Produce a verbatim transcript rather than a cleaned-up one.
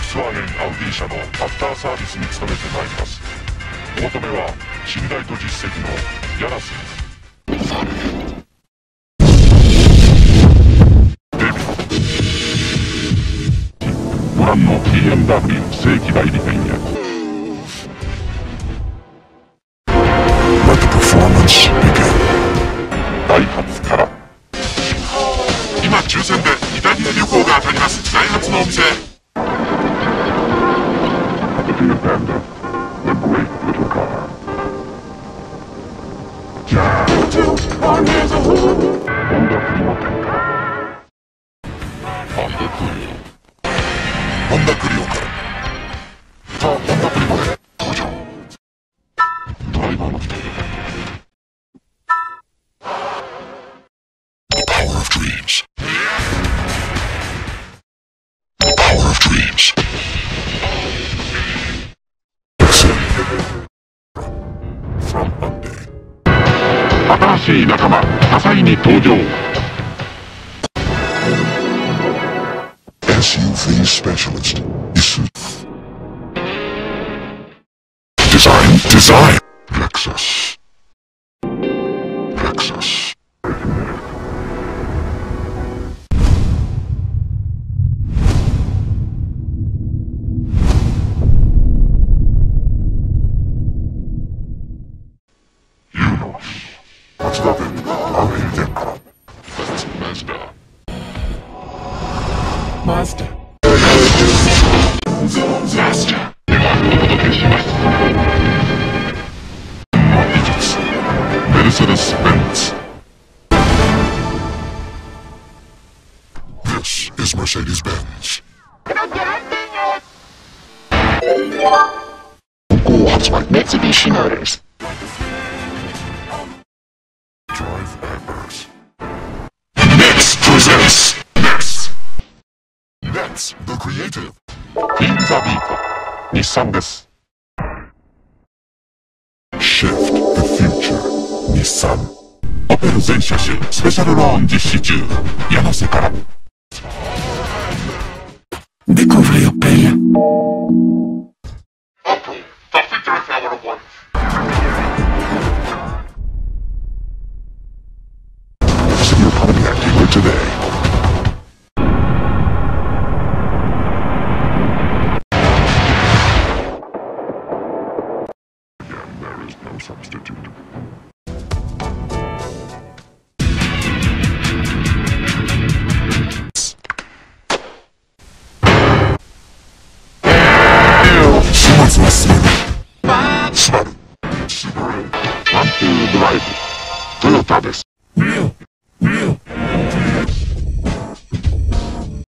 スワーゲンアウディ社のアフターサービスに勤めてまいります。お求めは信頼と実績のヤナスデビご覧の ビーエムダブリュー 正規代理店へ。Let the performance begin. ダイハツから今抽選でイタリア旅行が当たります。ダイハツのお店。The Fiat Panda, the great little car. Honda Clio。Honda Clio から。さあ、Honda Clio で登場。ドライバーの人。The power of dreams. The power of dreams. From Hyundai. 新しい仲間、多彩に登場。エスユーブイ Specialist イス。デザイン、デザイン。Lexus。Lexus。松田店、アウェイ店から。マジだ。マスター。マスター。では、お届けします。技術。メルセデス・ベンツ。This is Mercedes-Benz。高発売。Mitsubishi Motors。Drive Ambers. Next presents Next. Next the creative. In the beat. 日産です。Shift the future. 日産。オペル全車種スペシャルローン実施中。柳瀬から。Découvrez Opel. Opel, the future is our one. Today. Again, there is no substitute. Subaru. Subaru. Want to drive. Toyota です。